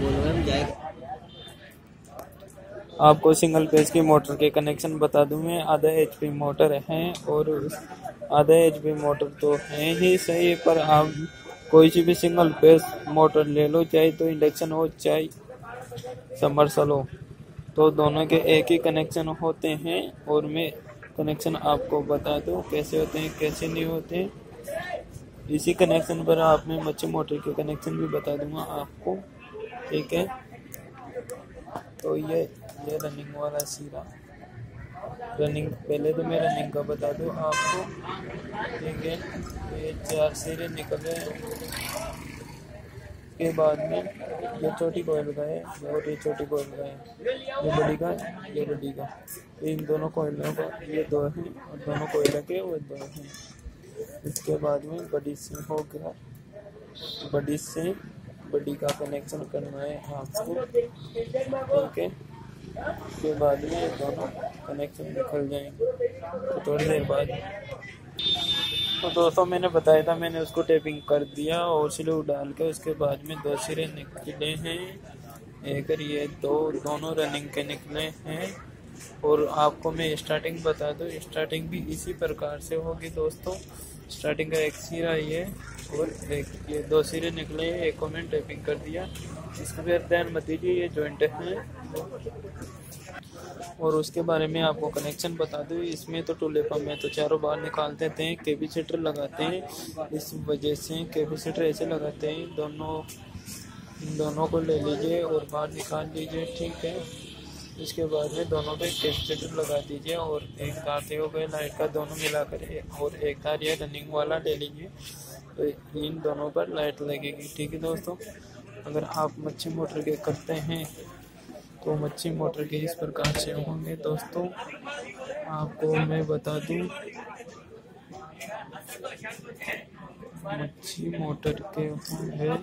आपको single phase की motor के कनेक्शन बता दूं मैं। आधा एचपी मोटर है और आधा एचपी मोटर तो है ही सही, पर आप कोई सी भी सिंगल पेज मोटर ले लो, चाहे तो इंडक्शन हो चाहे सबमर्सिबल हो, तो दोनों के एक ही कनेक्शन होते हैं। और मैं कनेक्शन आपको बता दूं कैसे होते हैं कैसे नहीं होते हैं। इसी कनेक्शन पर आप मैं मच्छी मोटर के कनेक्शन भी बता दूंगा आपको, ठीक है। तो ये रनिंग वाला सिरा, रनिंग पहले तो मैं रनिंग का बता दूं आपको, ठीक है। ये 4 सिरे निकले के बाद में ये छोटी कोयल का है और ये छोटी कोयल का है, ये बड़ी का ये बड़ी का। इन दोनों कोयलों का ये 2 हैं और दोनों कोयलों के वो 2 हैं। इसके बाद में बड़ी से हो गया, बड़ी से बड़ी का कनेक्शन करना है आपको, ठीक है। उसके बाद में ये दोनों कनेक्शन निकल जाएंगे तो थोड़ी देर बाद। तो दोस्तों मैंने बताया था, मैंने उसको टेपिंग कर दिया और स्लू डाल के उसके बाद में 2 सिरे निकले हैं, एक ये दोनों रनिंग के निकले हैं। और आपको मैं स्टार्टिंग बता दूं, स्टार्टिंग भी इसी प्रकार से होगी दोस्तों। स्टार्टिंग का एक सिरा ये और एक ये 2 सिरे निकले हैं, एक को मैंने टेपिंग कर दिया। इसको भी ध्यान मत दीजिए, ये जॉइंट है। और उसके बारे में आपको कनेक्शन बता दूं, इसमें तो टूले पंप में तो चारों बाहर निकाल देते हैं, कैपेसिटर लगाते हैं। इस वजह से कैपेसिटर ऐसे लगाते हैं, दोनों को ले लीजिए और बाहर निकाल लीजिए, ठीक है। इसके बाद में दोनों पे कैपेसिटर लगा दीजिए और एक तार हो गए लाइट का, दोनों मिलाकर और एक तार ये रनिंग वाला ले लीजिए, तो इन दोनों पर लाइट लगेगी, ठीक है दोस्तों। अगर आप मच्छी मोटर के करते हैं तो मच्छी मोटर के इस प्रकार से होंगे दोस्तों। आपको मैं बता दूं, मच्छी मोटर के होंगे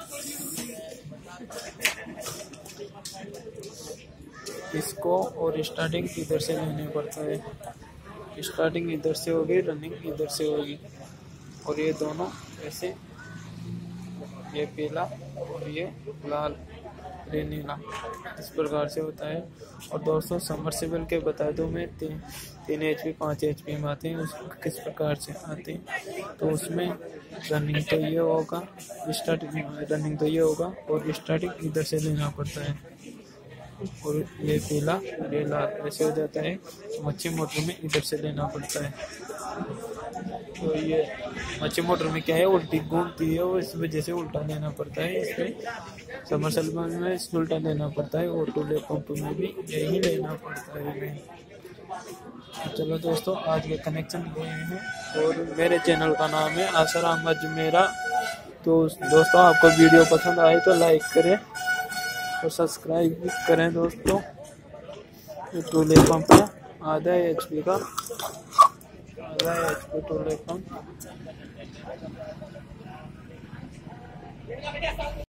इसको, और स्टार्टिंग इधर से लेने पड़ता है। स्टार्टिंग इधर से होगी, रनिंग इधर से होगी, और ये दोनों ऐसे, ये पीला और ये लाल, ये नीला, इस प्रकार से होता है। और दोस्तों सबमर्सिबल के बता दूं मैं, 3 HP 5 HP में आते हैं, उसको किस प्रकार से आते हैं। तो उसमें रनिंग तो ये होगा, रनिंग तो ये होगा और स्टार्टिंग इधर से लेना पड़ता है, और ये पीला और ये लाल ऐसे हो जाता है। मच्छी मोटर में इधर से लेना पड़ता है। तो ये मच्छी मोटर में क्या है, उल्टी घूमती है और इस वजह से उल्टा लेना पड़ता है। इसमें सबमर्सिबल में इस उल्टा लेना पड़ता है, और टूले पंप में भी यही लेना पड़ता है। तो चलो दोस्तों, आज के कनेक्शन ये हैं, और मेरे चैनल का नाम है आसाराम अजमेरा। तो दोस्तों आपको वीडियो पसंद आए तो लाइक करें और सब्सक्राइब भी करें दोस्तों। टूले पंप है आधा HP का, आधा HP टूले पंप।